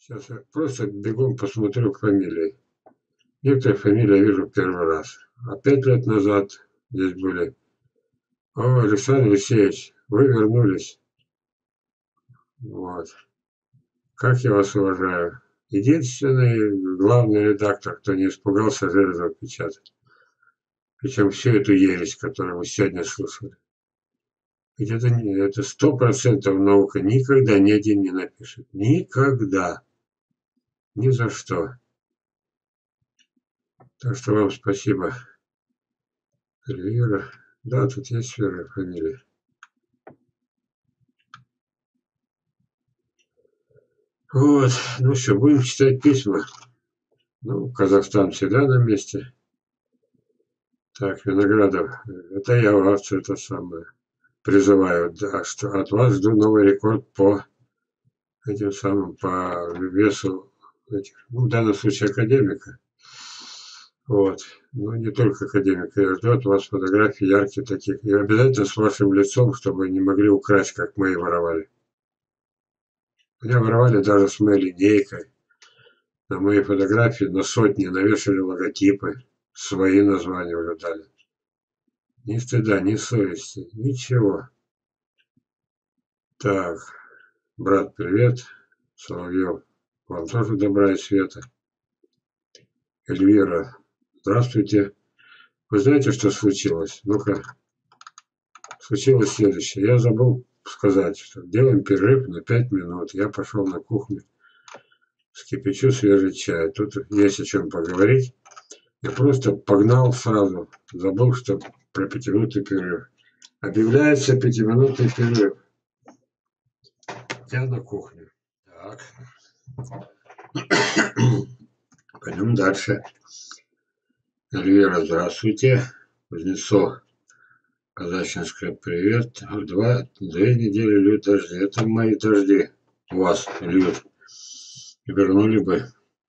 Сейчас я просто бегом посмотрю фамилии. Некоторые фамилии я вижу первый раз. А 5 лет назад здесь были. О, Александр Алексеевич, вы вернулись. Вот. Как я вас уважаю. Единственный главный редактор, кто не испугался железного печатать. Причем всю эту ересь, которую мы сегодня слышали. Ведь это 100% наука. Никогда ни один не напишет. Никогда. Ни за что. Так что вам спасибо. Эльвира. Да, тут есть первая фамилия. Вот. Ну что, будем читать письма. Ну, Казахстан всегда на месте. Так, Виноградов. Это я вас это самое призываю. Да, что от вас жду новый рекорд по этим самым, по весу этих, ну, в данном случае академика. Вот. Ну, не только академика. Я жду от вас фотографий ярких таких. И обязательно с вашим лицом, чтобы не могли украсть, как мои воровали. Меня воровали даже с моей линейкой. На мои фотографии на сотни навешали логотипы. Свои названия уже дали. Ни стыда, ни совести. Ничего. Так. Брат, привет. Соловьев. Вам тоже добра и света. Эльвира. Здравствуйте. Вы знаете, что случилось? Ну-ка. Случилось следующее. Я забыл сказать, что делаем перерыв на 5 минут. Я пошел на кухню. Вскипячу свежий чай. Тут есть о чем поговорить. Я просто погнал сразу. Забыл, что про 5-минутный перерыв. Объявляется 5-минутный перерыв. Я на кухню. Так. Пойдем дальше. Эльвира, здравствуйте. Кузнецов. Казачинская, привет. 2 недели льют дожди. Это мои дожди. У вас льют. Вернули бы.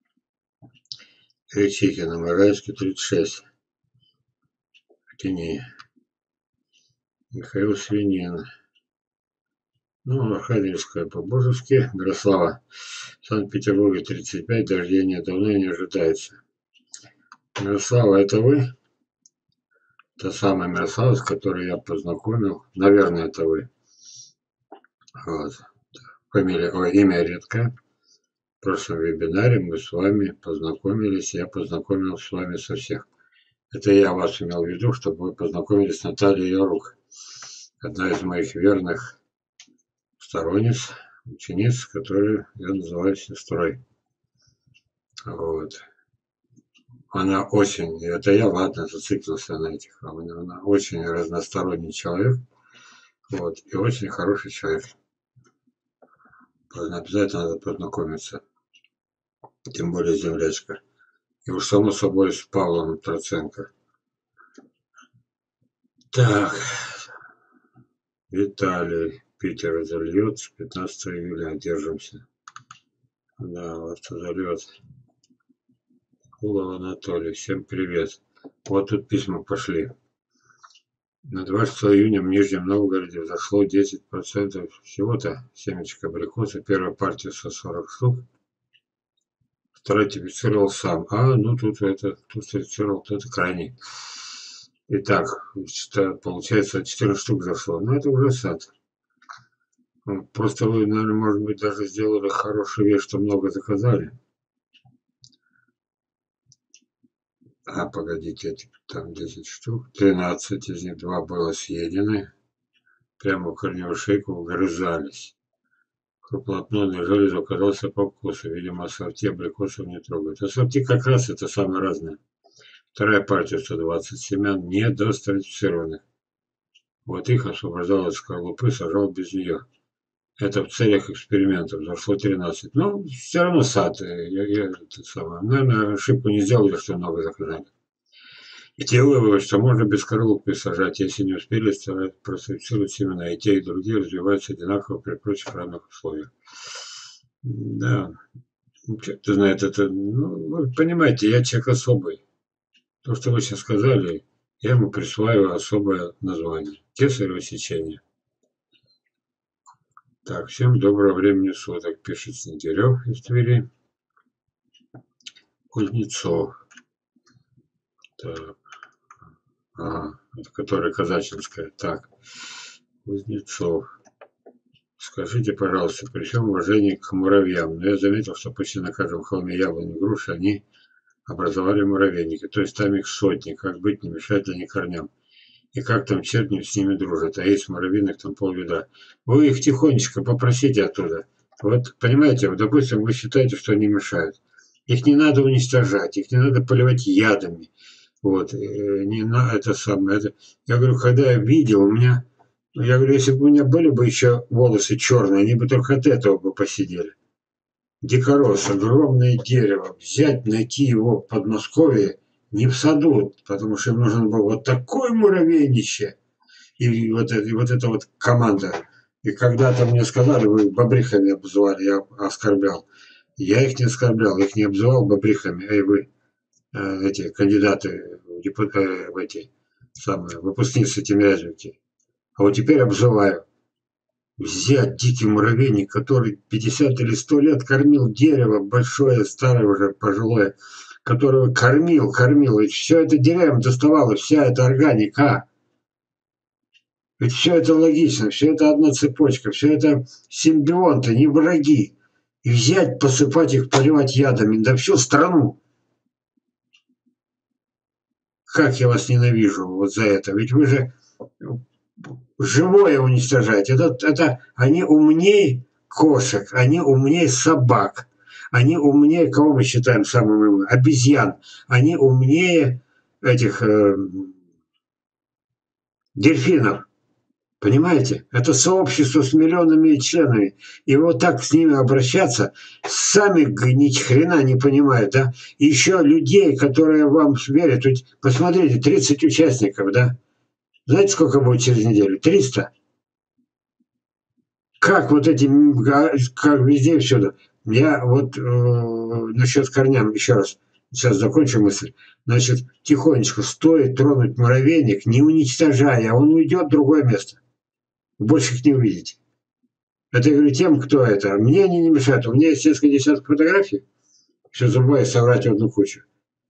Кричикина, Марайский, 36. В тени. Михаил Свинин. Ну, Архангельская по-божески. Мирослава. В Санкт-Петербурге 35. Дождей нет, давно и не ожидается. Мирослава, это вы? Та самая Мирослава, с которой я познакомил. Наверное, это вы. Вот. Фамилия, имя редкое. В прошлом вебинаре мы с вами познакомились. Я познакомил с вами со всех. Это я вас имел в виду, чтобы вы познакомились с Натальей Ярук. Одна из моих верных сторонниц, учениц, которую я называю сестрой. Вот. Она очень, это я, ладно, зациклился на этих, она очень разносторонний человек, вот, и очень хороший человек. Обязательно надо познакомиться, тем более землячка. И уж само собой с Павлом Троценко. Так, Виталий, Питер зальет, с 15 июля держимся. Да, вот зальет. Кулов Анатолий, всем привет. Вот тут письма пошли. На 26 июня в Нижнем Новгороде взошло 10% всего-то семечек абрикоса. Первая партия со 40 штук. Второй типицировал сам. Ну тут типицировал кто-то крайний. Итак, получается 14 штук зашло. Ну это уже сад. Просто вы, наверное, может быть, даже сделали хорошую вещь, что много заказали. Погодите, там 10 штук. 13 из них 2 было съедены. Прямо в корневую шейку вгрызались. Хроплотной желез оказался по вкусу. Видимо, ассорти абрикосов не трогают. Ассорти как раз это самое разное. Вторая партия 120 семян недостратифицированных. Вот их освобождал от скорлупы, сажал без нее. Это в целях экспериментов. Зашло 13. Но все равно сад. Наверное, ошибку не сделали, что много заказали. И те выводы, что можно без скорлупы сажать, если не успели просоциировать семена. И те, и другие развиваются одинаково при прочих равных условиях. Да. Черт знает, это, ну, вы понимаете, я человек особый. То, что вы сейчас сказали, я ему присваиваю особое название. Кесарево сечение. Так, всем доброго времени суток, пишет Снегирев из Твери. Кузнецов. Так, это который Казачинская. Так, Кузнецов. Скажите, пожалуйста, при всем уважении к муравьям, но я заметил, что почти на каждом холме яблони, груши, они образовали муравейники, то есть там их сотни, как быть, не мешать ли они корням. И как там черни с ними дружат, а есть муравьиных там полведа. Вы их тихонечко попросите оттуда. Вот, понимаете, вот, допустим, вы считаете, что они мешают. Их не надо уничтожать, их не надо поливать ядами. Вот, не на это самое. Это, я говорю, когда я видел, у меня, я говорю, если бы у меня были бы еще волосы черные, они бы только от этого бы посидели. Дикорос, огромное дерево, взять, найти его в Подмосковье не в саду, потому что им нужен был вот такой муравейнище, и вот эта вот команда. И когда-то мне сказали, вы бобрихами обзывали, я оскорблял. Я их не оскорблял, их не обзывал бобрихами, эй вы, эти кандидаты в эти самые выпускницы Тимирязевки. А вот теперь обзываю. Взять дикий муравейник, который 50 или 100 лет кормил дерево, большое, старое уже, пожилое, которого кормил, и все это деревьям доставало, вся эта органика. Ведь все это логично, все это одна цепочка, все это симбионты, не враги. И взять, посыпать их, поливать ядами, да всю страну. Как я вас ненавижу вот за это. Ведь вы же живое уничтожаете. Это они умнее кошек, они умнее собак, они умнее, кого мы считаем самым умным? Обезьян. Они умнее этих дельфинов. Понимаете? Это сообщество с миллионами членами. И вот так с ними обращаться, сами ни хрена не понимают, да? И еще людей, которые вам верят. Ведь посмотрите, 30 участников, да? Знаете, сколько будет через неделю? 300. Как вот эти, как везде и всюду. Я вот насчет корням еще раз, сейчас закончу мысль. Значит, тихонечко стоит тронуть муравейник, не уничтожая, он уйдет в другое место. Больше их не увидите. Это я говорю тем, кто это. Мне они не мешают. У меня есть несколько десятков фотографий. Все забываю соврать в одну кучу.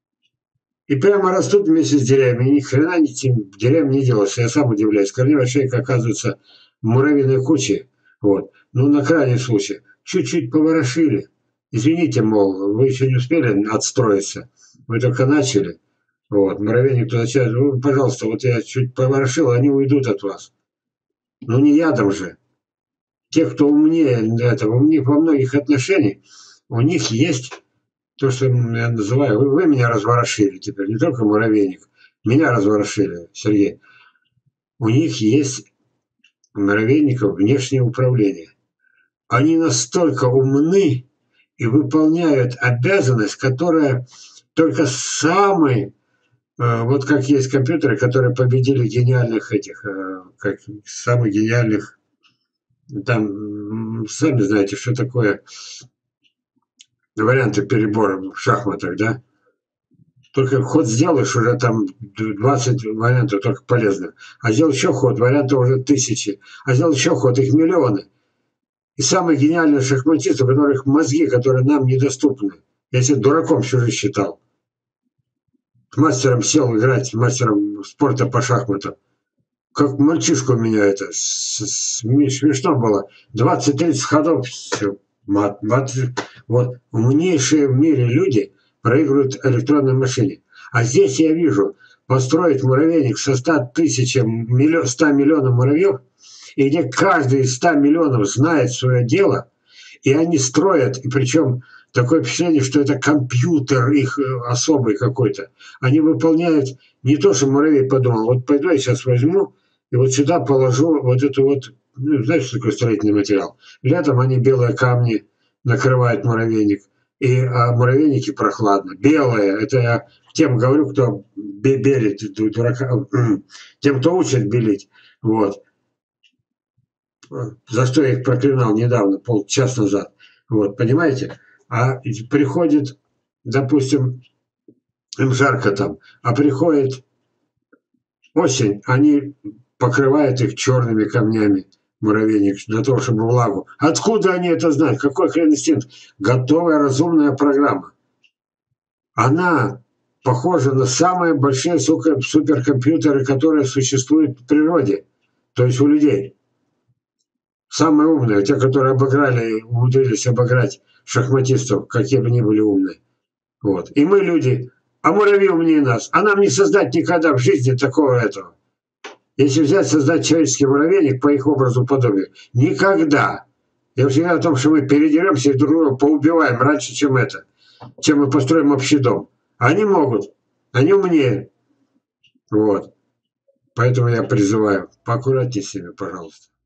И прямо растут вместе с деревьями. И ни хрена деревьям не делается. Я сам удивляюсь. Корневая шейка, оказывается, муравьиной кучи. Вот. Ну, на крайний случай. Чуть-чуть поворошили. Извините, мол, вы еще не успели отстроиться. Вы только начали. Вот. Муравейник туда сейчас. Ну, пожалуйста, вот я чуть поворошил, они уйдут от вас. Ну, не ядом же. Те, кто умнее этого, у них во многих отношениях, у них есть то, что я называю, вы меня разворошили теперь, не только муравейник, меня разворошили, Сергей. У них есть у муравейников внешнее управление. Они настолько умны и выполняют обязанность, которая только самый, вот как есть компьютеры, которые победили гениальных этих, как самых гениальных, там, сами знаете, что такое варианты перебора в шахматах, да? Только ход сделаешь, уже там 20 вариантов только полезных. А сделал еще ход, вариантов уже тысячи. А сделал еще ход, их миллионы. И самые гениальные шахматисты, у которых мозги, которые нам недоступны. Я себя дураком всю жизнь считал. Мастером сел играть, мастером спорта по шахматам. Как мальчишка у меня это, смешно было. 20-30 ходов, все, мат. Вот умнейшие в мире люди проигрывают электронной машине. А здесь я вижу, построить муравейник со 100 тысячами, 100 миллионов муравьев, и где каждый из 100 миллионов знает свое дело, и они строят, и причем такое впечатление, что это компьютер их особый какой-то. Они выполняют не то, что муравей подумал, вот пойду я сейчас возьму, и вот сюда положу вот эту вот, ну, знаешь, что такое строительный материал? Летом они белые камни накрывают муравейник, а муравейники прохладно. Белые, это я тем говорю, кто белит, дурака, тем, кто учит белить. Вот. За что я их проклинал недавно, полчаса назад. Вот, понимаете? А приходит, допустим, им жарко там, а приходит осень, они покрывают их черными камнями. муравейник для того, чтобы влагу. Откуда они это знают? Какой хрен инстинкт? Готовая разумная программа. Она похожа на самые большие суперкомпьютеры, которые существуют в природе, то есть у людей. Самые умные, те, которые обыграли, умудрились обыграть шахматистов, какие бы ни были умные. Вот. И мы люди, а муравей умнее нас. А нам не создать никогда в жизни такого этого. Если взять, создать человеческий муравейник по их образу подобию, никогда. Я всегда о том, что мы передеремся и друг друга поубиваем раньше, чем это. Чем мы построим общий дом. Они могут. Они умнее. Вот. Поэтому я призываю, поаккуратнее с ними, пожалуйста.